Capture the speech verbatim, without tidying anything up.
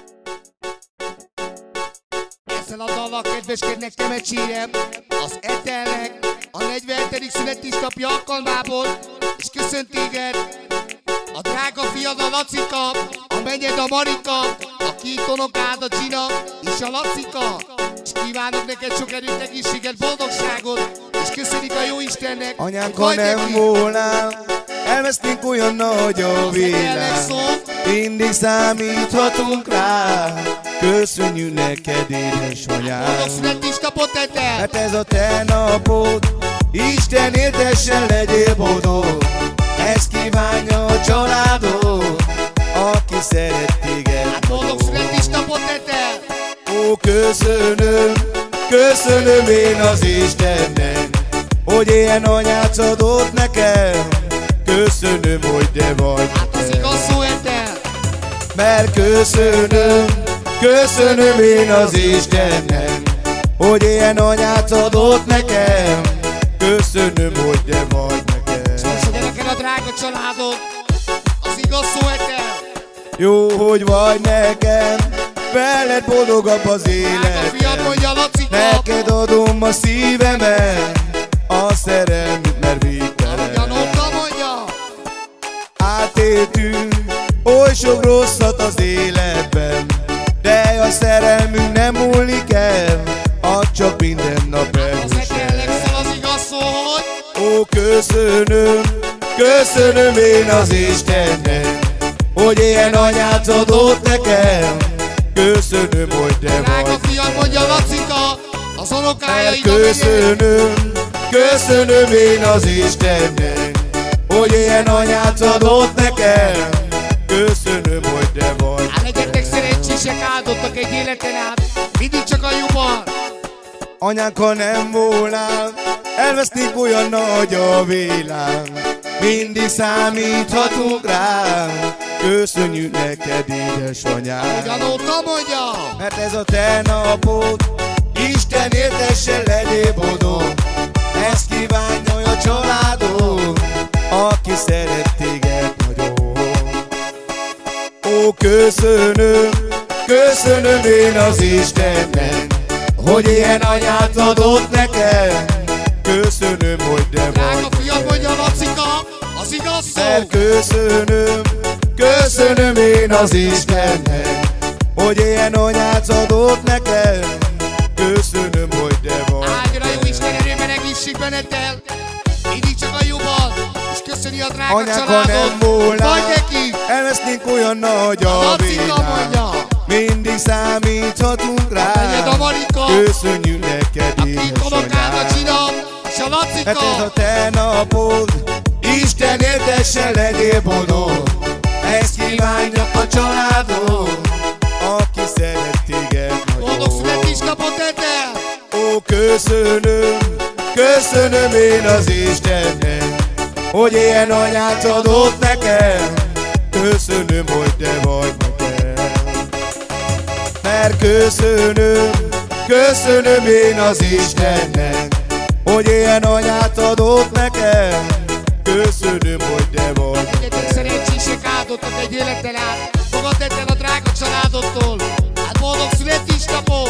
Ezzel a dallal kedveskednek Kemecsírem az Etelnek a negyvenhetedik születésnapja alkalmából, és köszönt téged a drága fiad a Lacika, a menyed a Marika, a két unokád a Csina és a Lacika, és kívánok neked sok erőt, egészséget, boldogságot, és köszönik a Jóistennek. Anyánk, ha nem volnál, elvesztünk olyan nagy a világ, mindig számíthatunk rá. Köszönjük neked, édesanyám, boldog születésnapot, Etel! mert ez a te napod, Isten éltessen, legyél boldog. Ezt kívánja a családod, aki szeret téged. Hát boldog születésnapot, Etel! Ó, köszönöm, köszönöm én az Istennek, hogy ilyen anyát adott nekem. Köszönöm, hogy te vagy. Hát az igaz szó, Etel! Mert köszönöm, köszönöm én az Istennek, hogy ilyen anyát adott nekem. Köszönöm, hogy te vagy nekem. Most neked a drága családod, az igaz szó, Etel! Jó, hogy vagy nekem, veled boldogabb az Drága fiad, életem. mondja Lacika! Neked adom a szívemet, a szerelmét, mert végtelen. Ugyanóta mondja! Átéltünk oly sok rosszat az életben, de a szerelmünk nem múlik el, ad csak minden nap Az Etelnek erősen. szól az igaz szó, hogy Ó, köszönöm, köszönöm én az Istennek, hogy ilyen anyát adott nekem. Köszönöm, hogy te drága vagy. fiad, mondja Lacika, az unokájaid a menyed. Köszönöm, köszönöm én az Istennek, hogy ilyen anyát adott nekem. Köszönöm, hogy te vagy. Hát legyetek szerencsések, áldottak egy életen át, mindig csak a jobban. Anyánk, ha nem volnál, elvesznék, olyan nagy a világ, mindig számíthatunk rá. Köszönjük neked, édesanyám, Ugyanóta mondja! mert ez a te napod, Isten éltessen, legyél boldog. Ezt kívánja a családod, aki szeret téged nagyon. Ó, köszönöm, köszönöm én az Istennek, hogy ilyen anyát adott nekem. Köszönöm, hogy te Drága vagy. fiad, mondja Lacika, az igaz szó! Mert köszönöm, köszönöm én az Istennek, hogy ilyen anyát adott nekem. Köszönöm, hogy te vagy. Áldjon a Jóisten erőben, egészségben, Etel! Mindig csak a jobban, és köszöni a drága Anyánk, ha nem családod! volnál, Vagy neki! elvesznénk, olyan nagy a Lacika világ, mondja! mindig számíthatunk rá. A menyed a Marika, Köszönjük neked, a két unokád a Csina és a mert ez Lacika! a te napod, Isten éltessen, legyél boldog. Ezt kívánja a családod, aki szeret téged Boldog nagyon. születésnapot, Etel! Ó, köszönöm, köszönöm én az Istennek, hogy ilyen anyát adott nekem. Köszönöm, hogy te vagy nekem. Mert köszönöm, köszönöm én az Istennek, hogy ilyen anyát adott nekem. Köszönöm, hogy te vagy Legyetek nekem. szerencsések, áldottak egy életen át! Fogadd Etel a drága családodtól! Hát boldog születésnapot!